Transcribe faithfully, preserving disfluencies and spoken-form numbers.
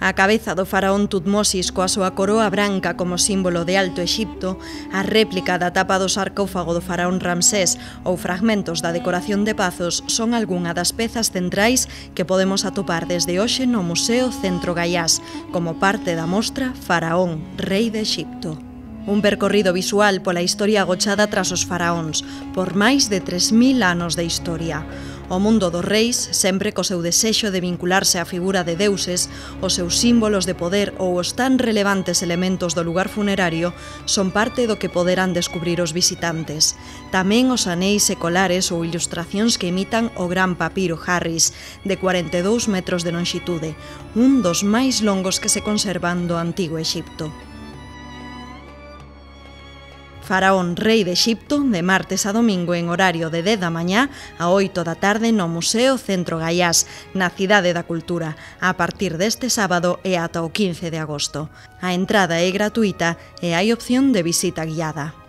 A cabeza do faraón Tutmosis coa súa coroa branca como símbolo de Alto Exipto, a réplica da tapa do sarcófago do faraón Ramsés ou fragmentos da decoración de Pazos son algunha das pezas centrais que podemos atopar desde hoxe no Museo Centro Gaiás, como parte da mostra Faraón, Rei de Exipto. Un percorrido visual pola historia agochada tras os faraóns, por máis de tres mil anos de historia. O mundo dos reis, sempre co seu desexo de vincularse á figura de deuses, os seus símbolos de poder ou os tan relevantes elementos do lugar funerario son parte do que poderán descubrir os visitantes. Tamén os anéis e colares ou ilustracións que imitan o gran papiro Harris, de cuarenta e dous metros de lonxitude, un dos máis longos que se conservan do antigo Exipto. Faraón, Rei de Exipto, de martes a domingo en horario de dez da mañá a oito da tarde no Museo Centro Gaiás, na Cidade da Cultura, a partir deste sábado e ata o quince de agosto. A entrada é gratuíta e hai opción de visita guiada.